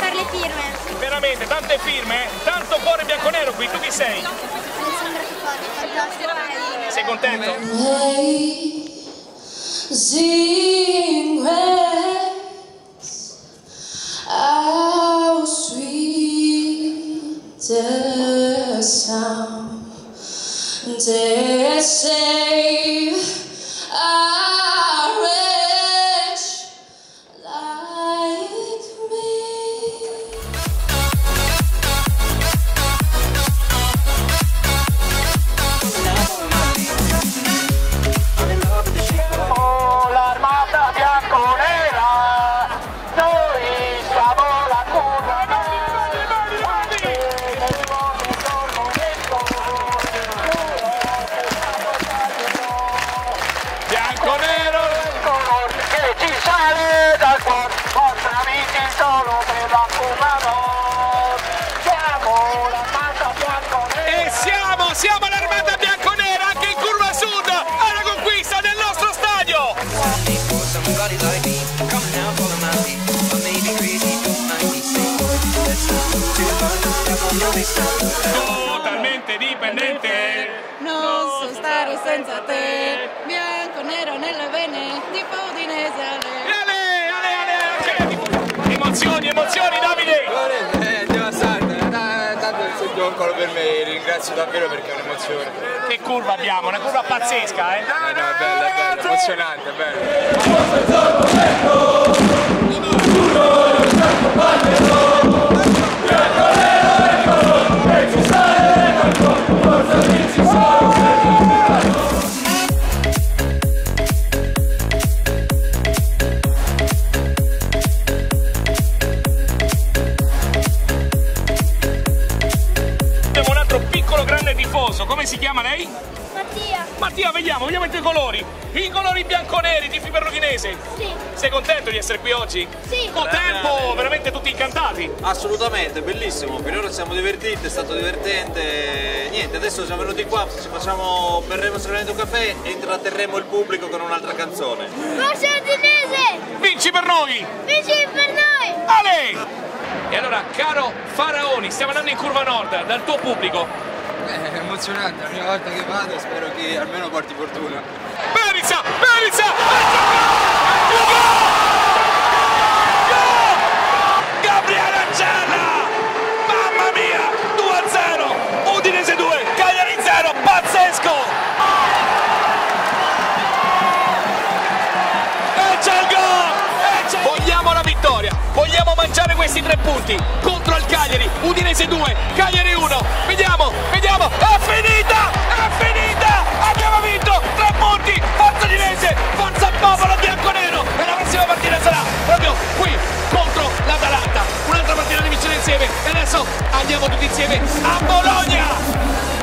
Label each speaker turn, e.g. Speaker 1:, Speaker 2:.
Speaker 1: fare le firme.
Speaker 2: Veramente, tante firme, tanto cuore bianconero qui, tu chi sei?
Speaker 1: Alessandra Tufani, fantastico.
Speaker 2: Sei contento?
Speaker 3: Amazing grace, how sweet the sound they say a wretch like me.
Speaker 4: Oh, l'armata bianconera, noi siamo la curva.
Speaker 2: Bianconero!
Speaker 4: Colore che ci sale dal cuore, forza amici solo per la curva nord. Siamo l'armata bianconera.
Speaker 2: E siamo l'armata bianconera anche in curva sud, alla conquista del nostro stadio!
Speaker 5: Somebody like me, come now, follow my lead. I may be crazy, don't mind me. Say, let's not too far, step on your waist.
Speaker 2: Totalmente dipendente!
Speaker 6: Non so stare senza te, bianco nero nelle vene, tipo udinese ale.
Speaker 2: Emozioni, Davide!
Speaker 7: Andiamo a Sarda, tanto il soggiorno per me, ringrazio davvero perché è un'emozione.
Speaker 2: Che curva abbiamo, una curva pazzesca, eh?
Speaker 7: No, è bello, emozionante, è bello.
Speaker 2: Abbiamo un altro piccolo grande tifoso, come si chiama lei?
Speaker 1: Mattia.
Speaker 2: Mattia, vediamo i tuoi colori. I colori bianconeri, tifi per l'Udinese.
Speaker 1: Sì.
Speaker 2: Sei contento di essere qui oggi?
Speaker 1: Sì.
Speaker 2: Con tempo, veramente tutti incantati.
Speaker 8: Assolutamente, bellissimo, finora ci siamo divertiti, è stato divertente. Niente, adesso siamo venuti qua, berremo sicuramente un caffè e intratterremo il pubblico con un'altra canzone.
Speaker 1: Forza Udinese!
Speaker 2: Vinci per noi!
Speaker 1: Vinci per noi!
Speaker 2: Ale! E allora, caro Faraoni, stiamo andando in curva nord, dal tuo pubblico.
Speaker 7: È emozionante, la prima volta che vado spero che almeno porti fortuna.
Speaker 2: Berizza! Gabriele Ancella! Mamma mia! 2-0! Udinese 2, Cagliari 0, pazzesco! E c'è il gol! Vogliamo la vittoria! Vogliamo mangiare questi 3 punti contro il Cagliari! Udinese 2, Cagliari 1! Vediamo! È finita! Abbiamo vinto! 3 punti! Forza Udinese! Forza popolo bianconero! E la prossima partita sarà proprio qui contro l'Atalanta! Un'altra partita di vincere insieme! E adesso andiamo tutti insieme a Bologna!